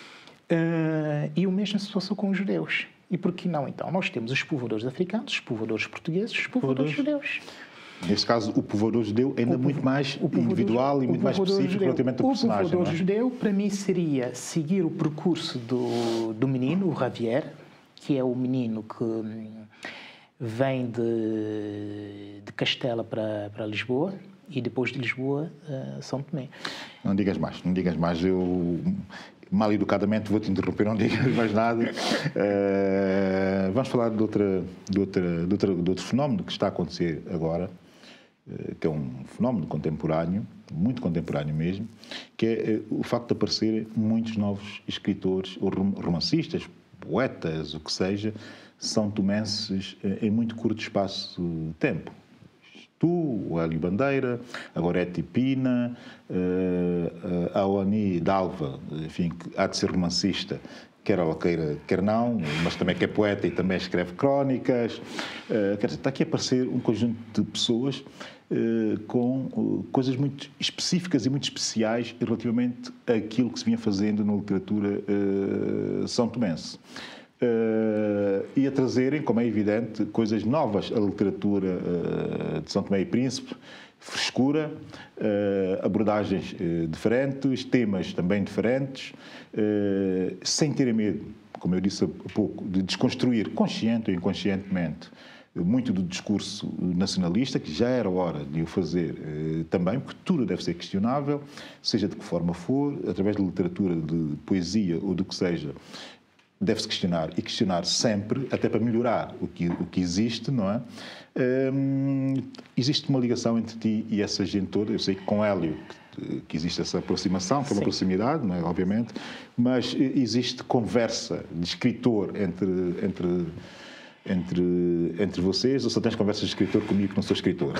S3: uh, e o mesmo se passou com os judeus. E por que não, então? Nós temos os povoadores africanos, os povoadores portugueses, os povoadores judeus.
S1: Neste caso, o povoador judeu ainda
S3: o,
S1: muito mais
S3: povoador,
S1: individual e muito mais específico
S3: judeu,
S1: relativamente ao personagem.
S3: O povoador
S1: não é?
S3: judeu, para mim, seria seguir o percurso do, do menino, o Javier, que é o menino que vem de, de Castela para, para Lisboa e depois de Lisboa, uh, São Tomé.
S1: Não digas mais, não digas mais. Eu, mal educadamente, vou-te interromper, não digas mais nada. Uh, vamos falar de, outra, de, outra, de, outra, de outro fenómeno que está a acontecer agora, uh, que é um fenómeno contemporâneo, muito contemporâneo mesmo, que é uh, o facto de aparecerem muitos novos escritores, ou romancistas, poetas, o que seja, são tomenses em muito curto espaço de tempo. Tu, o Hélio Bandeira, a Gorete Pina, a Oni Dalva, enfim, que há de ser romancista, quer ela queira, quer não, mas também que é poeta e também escreve crónicas. Quer dizer, está aqui a aparecer um conjunto de pessoas com coisas muito específicas e muito especiais relativamente àquilo que se vinha fazendo na literatura são tomense. Uh, e a trazerem, como é evidente, coisas novas à literatura uh, de São Tomé e Príncipe, frescura, uh, abordagens uh, diferentes, temas também diferentes, uh, sem terem medo, como eu disse há pouco, de desconstruir, consciente ou inconscientemente, muito do discurso nacionalista, que já era hora de o fazer uh, também, porque tudo deve ser questionável, seja de que forma for, através de literatura, de poesia ou do que seja. Deve-se questionar, e questionar sempre, até para melhorar o que, o que existe, não é? Hum, existe uma ligação entre ti e essa gente toda. Eu sei que com Hélio que, que existe essa aproximação, que é uma proximidade, não é? Obviamente, mas existe conversa de escritor entre, entre, entre, entre vocês, ou só tens conversas de escritor comigo que não sou escritor?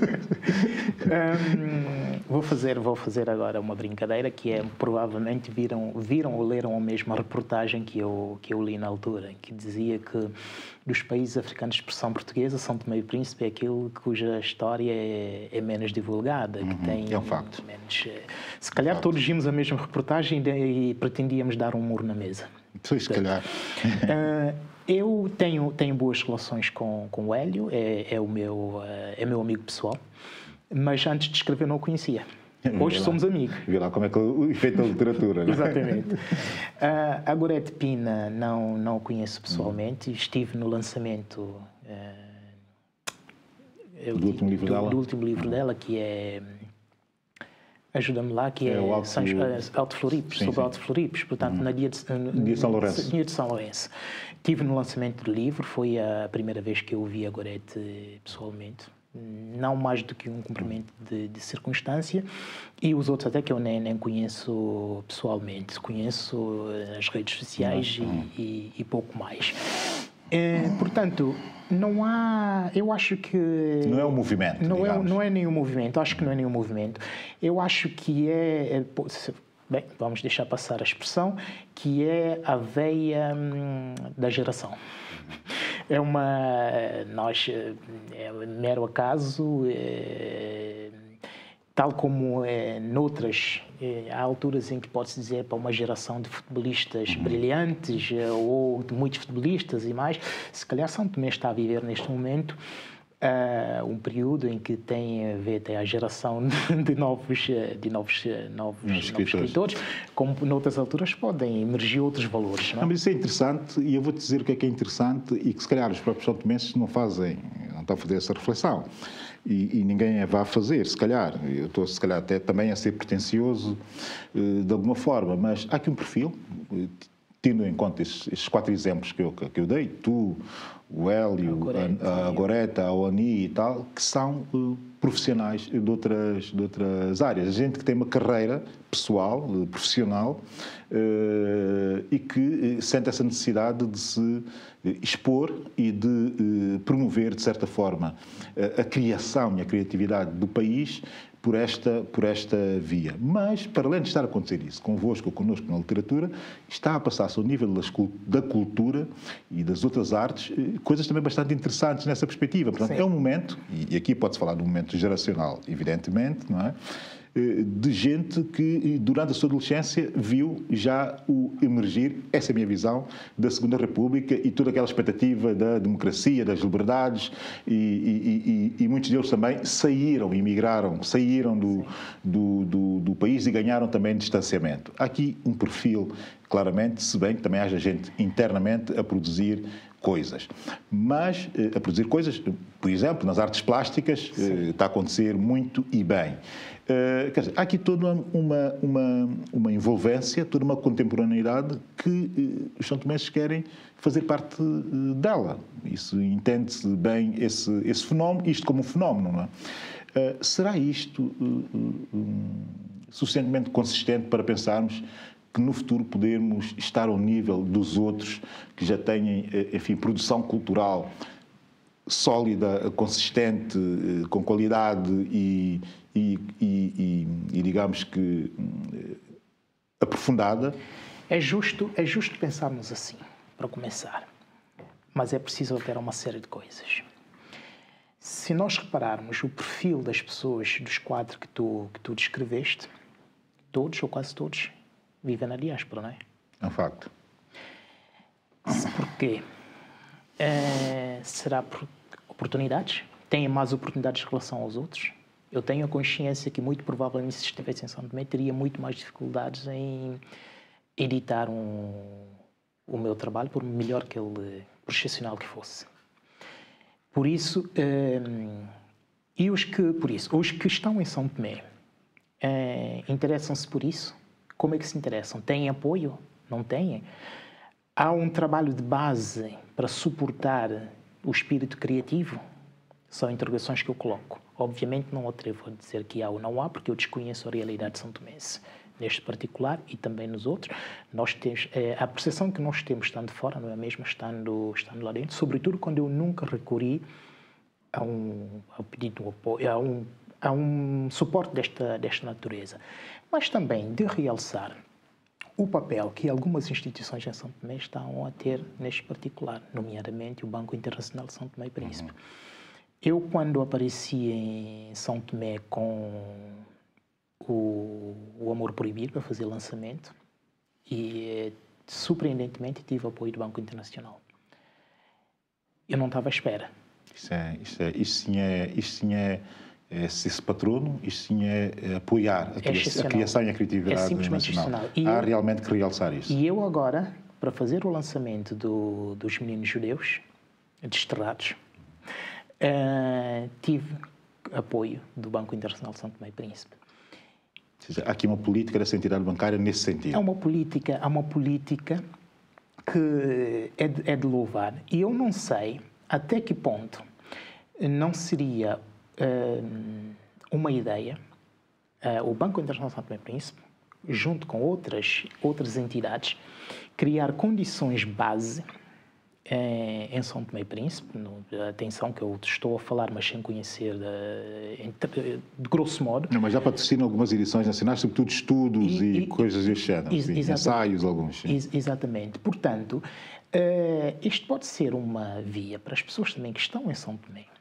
S3: um, vou, fazer, vou fazer agora uma brincadeira que é, provavelmente viram, viram ou leram a mesma reportagem que eu, que eu li na altura, que dizia que dos países africanos de expressão portuguesa, São Tomé e Príncipe é aquele cuja história é, é menos divulgada,
S1: uhum,
S3: que tem
S1: é um facto.
S3: Menos, se calhar é um todos vimos a mesma reportagem e, e pretendíamos dar um muro na mesa.
S1: Pois, se calhar.
S3: Uh, eu tenho, tenho boas relações com, com o Hélio, é, é, o meu, é meu amigo pessoal, mas antes de escrever não o conhecia. Hoje somos amigos.
S1: Vê lá como é que o efeito da literatura, não é?
S3: Exatamente. Uh, a Gorete Pina não, não o conheço pessoalmente, hum. estive no lançamento uh,
S1: do, último livro
S3: do,
S1: dela.
S3: do último livro hum. dela, que é... Ajuda-me lá, que é, é
S1: o Alto,
S3: São, uh, Alto Floripes, sim, sobre sim. Alto Floripes, portanto, hum. na dia de, uh,
S1: dia de São Lourenço.
S3: Dia de São Lourenço. Estive no lançamento do livro, foi a primeira vez que eu vi a Gorete pessoalmente. Não mais do que um cumprimento de, de circunstância, e os outros até que eu nem, nem conheço pessoalmente, conheço nas redes sociais
S1: uhum.
S3: e, e, e pouco mais. É, portanto, não há, eu acho que...
S1: Não é um movimento,
S3: não é,
S1: digamos.
S3: não é nenhum movimento, acho que não é nenhum movimento. Eu acho que é... é bem, vamos deixar passar a expressão, que é a veia hum, da geração. É uma... Nós... É mero acaso... É, tal como é, noutras... É, há alturas em que pode-se dizer para uma geração de futebolistas uhum. brilhantes ou de muitos futebolistas e mais, se calhar São Tomé está a viver neste momento Uh, um período em que tem a ver tem a geração de novos, de novos, novos, novos escritores. escritores, como noutras alturas podem emergir outros valores. Não?
S1: Não, mas isso é interessante, e eu vou-te dizer o que é que é interessante e que se calhar os próprios santomenses não fazem, não estão a fazer essa reflexão. E, e ninguém a vá fazer, se calhar. Eu estou, se calhar, até também a ser pretencioso uh, de alguma forma, mas há aqui um perfil, uh, tendo em conta estes, estes quatro exemplos que eu, que eu dei, tu, o Hélio, a Goreta, a, a, Goreta, a Oni e tal, que são uh, profissionais de outras, de outras áreas. Gente que tem uma carreira pessoal, uh, profissional, uh, e que uh, sente essa necessidade de se uh, expor e de uh, promover, de certa forma, uh, a criação e a criatividade do país por esta, por esta via. Mas, para além de estar a acontecer isso, convosco ou connosco na literatura, está a passar-se ao nível da cultura e das outras artes, coisas também bastante interessantes nessa perspectiva. Portanto, Sim. é um momento, e aqui pode-se falar de um momento geracional, evidentemente, não é? De gente que, durante a sua adolescência, viu já o emergir, essa é a minha visão, da Segunda República e toda aquela expectativa da democracia, das liberdades, e, e, e, e muitos deles também saíram, emigraram, saíram do, do, do, do país e ganharam também distanciamento. Há aqui um perfil, claramente, se bem que também haja gente internamente a produzir coisas. Mas a produzir coisas, por exemplo, nas artes plásticas, Sim. está a acontecer muito e bem. Uh, quer dizer, há aqui toda uma, uma, uma envolvência, toda uma contemporaneidade que uh, os santomenses querem fazer parte uh, dela. Isso entende-se bem esse, esse fenómeno, isto como um fenómeno, não é? Uh, será isto uh, uh, suficientemente consistente para pensarmos que no futuro podemos estar ao nível dos outros que já têm, enfim, produção cultural sólida, consistente, com qualidade e, e, e, e digamos que aprofundada?
S3: É justo, é justo pensarmos assim, para começar. Mas é preciso haver uma série de coisas. Se nós repararmos o perfil das pessoas dos quatro que tu, que tu descreveste, todos ou quase todos vivem na diáspora, não é?
S1: É um facto.
S3: Porquê? É, será por oportunidades? Têm mais oportunidades em relação aos outros? Eu tenho a consciência que, muito provavelmente, se estivesse em São Tomé, teria muito mais dificuldades em editar um, o meu trabalho, por melhor que ele, profissional que fosse. Por isso, é, e os que, por isso, os que estão em São Tomé é, interessam-se por isso? Como é que se interessam? Têm apoio? Não têm? Há um trabalho de base para suportar o espírito criativo? São interrogações que eu coloco. Obviamente não atrevo a dizer que há ou não há, porque eu desconheço a realidade de São Tomense, neste particular e também nos outros. Nós temos, é, a percepção que nós temos estando fora não é a mesma estando, estando lá dentro, sobretudo quando eu nunca recorri a um, a um pedido de apoio, a um, a um suporte desta, desta natureza. Mas também de realçar o papel que algumas instituições em São Tomé estão a ter neste particular, nomeadamente o Banco Internacional de São Tomé e Príncipe. Uhum. Eu, quando apareci em São Tomé com o, o Amor Proibido para fazer lançamento, e surpreendentemente tive apoio do Banco Internacional. Eu não estava à espera.
S1: Isso, é, isso, é, isso sim é... Isso sim é... Esse patrono, isto sim é apoiar a, é a criação e a criatividade
S3: é simplesmente
S1: nacional. Há eu, realmente que realçar isso.
S3: E eu agora, para fazer o lançamento do, dos Meninos Judeus, desterrados, uh, tive apoio do Banco Internacional de São Tomé e Príncipe.
S1: Ou seja, há aqui uma política dessa entidade bancária nesse sentido.
S3: É uma política, há uma política que é de, é de louvar. E eu não sei até que ponto não seria uma ideia, o Banco Internacional de São Tomé e Príncipe, junto com outras, outras entidades, criar condições base em São Tomé e Príncipe. Atenção que eu estou a falar, mas sem conhecer de, de grosso modo.
S1: Não, mas já patrocina algumas edições nacionais, sobretudo estudos e, e coisas deste género, assim, ensaios alguns.
S3: Ex exatamente. Portanto, isto pode ser uma via para as pessoas também que estão em São Tomé,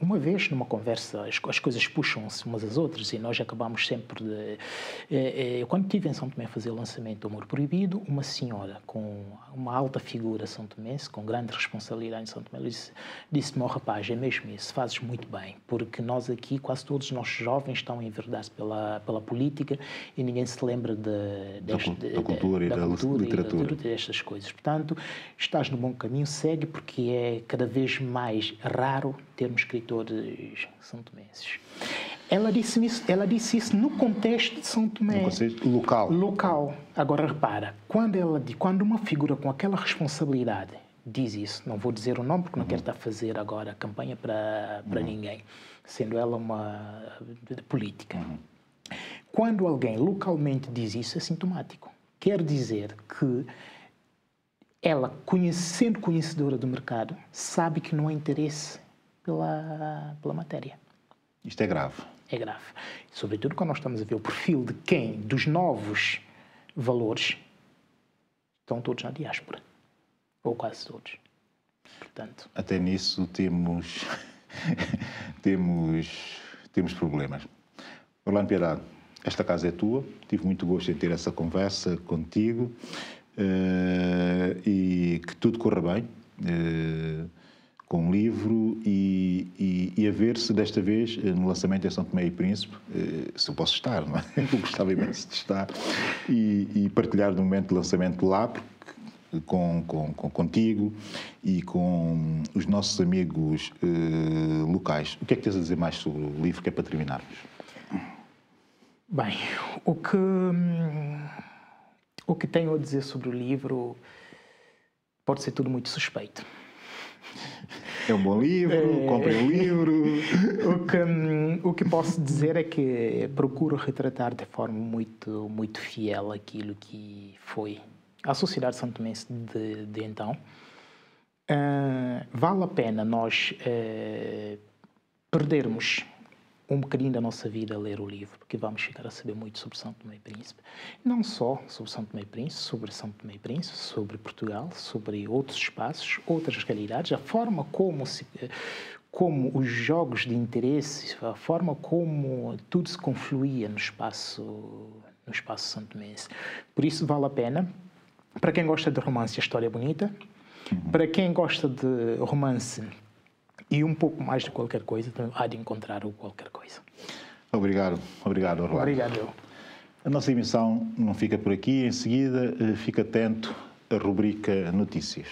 S3: uma vez, numa conversa, as, as coisas puxam-se umas às outras e nós acabamos sempre de... Eh, eh, quando estive em São Tomé a fazer o lançamento do Amor Proibido, uma senhora com uma alta figura são tomense, com grande responsabilidade em São Tomé, disse, disse-me, oh, rapaz, é mesmo isso, fazes muito bem, porque nós aqui, quase todos os nossos jovens estão a enverdar-se pela, pela política e ninguém se lembra de, deste,
S1: da, da cultura,
S3: de,
S1: e,
S3: da
S1: da
S3: cultura
S1: literatura.
S3: e da destas coisas. Portanto, estás no bom caminho, segue, porque é cada vez mais raro termos escritores são tomenses. Ela disse isso, ela disse isso no contexto de São Tomé.
S1: No contexto local.
S3: Local. Agora, repara, quando, ela, quando uma figura com aquela responsabilidade diz isso, não vou dizer o nome porque não uhum. quero estar a fazer agora campanha para, para uhum. ninguém, sendo ela uma política. Uhum. Quando alguém localmente diz isso, é sintomático. Quer dizer que ela, sendo conhecedora do mercado, sabe que não há interesse pela, pela matéria.
S1: Isto é grave.
S3: É grave. Sobretudo quando nós estamos a ver o perfil de quem, dos novos valores, estão todos na diáspora. Ou quase todos. Portanto...
S1: Até nisso temos, temos, temos problemas. Orlando Piedade, esta casa é tua. Tive muito gosto em ter essa conversa contigo. Uh, e que tudo corra bem. Uh, com um livro e, e, e a ver se desta vez, no lançamento em São Tomé e Príncipe, se eu posso estar, não é? Eu gostava imenso de estar e, e partilhar no momento de lançamento lá, porque, com, com, com, contigo e com os nossos amigos eh, locais. O que é que tens a dizer mais sobre o livro, que é para terminarmos?
S3: Bem, o que, o que tenho a dizer sobre o livro pode ser tudo muito suspeito.
S1: É um bom livro, é... comprem um livro.
S3: O que, o que posso dizer é que procuro retratar de forma muito, muito fiel aquilo que foi a sociedade santomense de, de então. Uh, vale a pena nós uh, perdermos um bocadinho da nossa vida a ler o livro, porque vamos ficar a saber muito sobre São Tomé e Príncipe. Não só sobre São Tomé e Príncipe, sobre São Tomé e Príncipe, sobre Portugal, sobre outros espaços, outras realidades, a forma como, se, como os jogos de interesse, a forma como tudo se confluía no espaço, no espaço santomense. Por isso vale a pena. Para quem gosta de romance, a história é bonita. Uhum. Para quem gosta de romance e um pouco mais de qualquer coisa, há de encontrar o qualquer coisa.
S1: Obrigado, obrigado, Orlando.
S3: Obrigado.
S1: A nossa emissão não fica por aqui. Em seguida, fica atento à rubrica Notícias.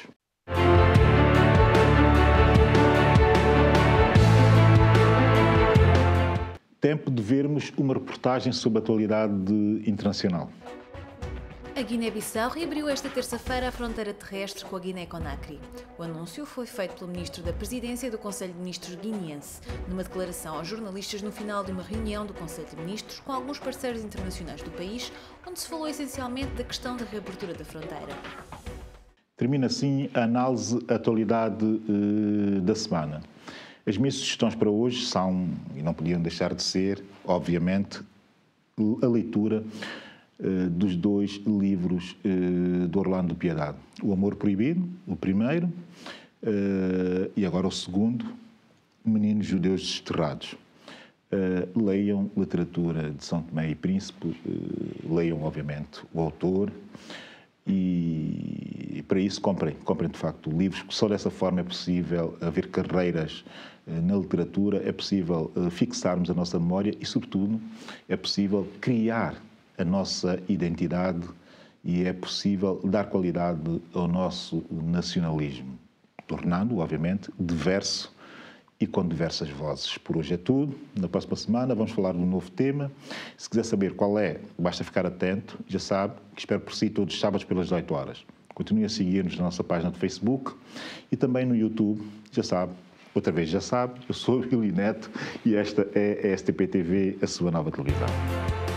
S1: Tempo de vermos uma reportagem sobre a atualidade internacional.
S2: A Guiné-Bissau reabriu esta terça-feira a fronteira terrestre com a Guiné-Conakry. O anúncio foi feito pelo Ministro da Presidência do Conselho de Ministros guineense, numa declaração aos jornalistas no final de uma reunião do Conselho de Ministros com alguns parceiros internacionais do país, onde se falou essencialmente da questão da reabertura da fronteira.
S1: Termina assim a análise da atualidade uh, da semana. As minhas sugestões para hoje são, e não podiam deixar de ser, obviamente, a leitura dos dois livros uh, de Orlando Piedade. O Amor Proibido, o primeiro, uh, e agora o segundo, Meninos Judeus Desterrados. Uh, leiam literatura de São Tomé e Príncipe, uh, leiam, obviamente, o autor e, e para isso comprem, comprem de facto livros, porque só dessa forma é possível haver carreiras uh, na literatura, é possível uh, fixarmos a nossa memória e, sobretudo, é possível criar a nossa identidade e é possível dar qualidade ao nosso nacionalismo, tornando-o, obviamente, diverso e com diversas vozes. Por hoje é tudo. Na próxima semana vamos falar de um novo tema. Se quiser saber qual é, basta ficar atento. Já sabe que espero por si todos os sábados pelas dezoito horas. Continue a seguir-nos na nossa página de Facebook e também no YouTube. Já sabe, outra vez já sabe, eu sou o Willy Neto e esta é a S T P T V, a sua nova televisão.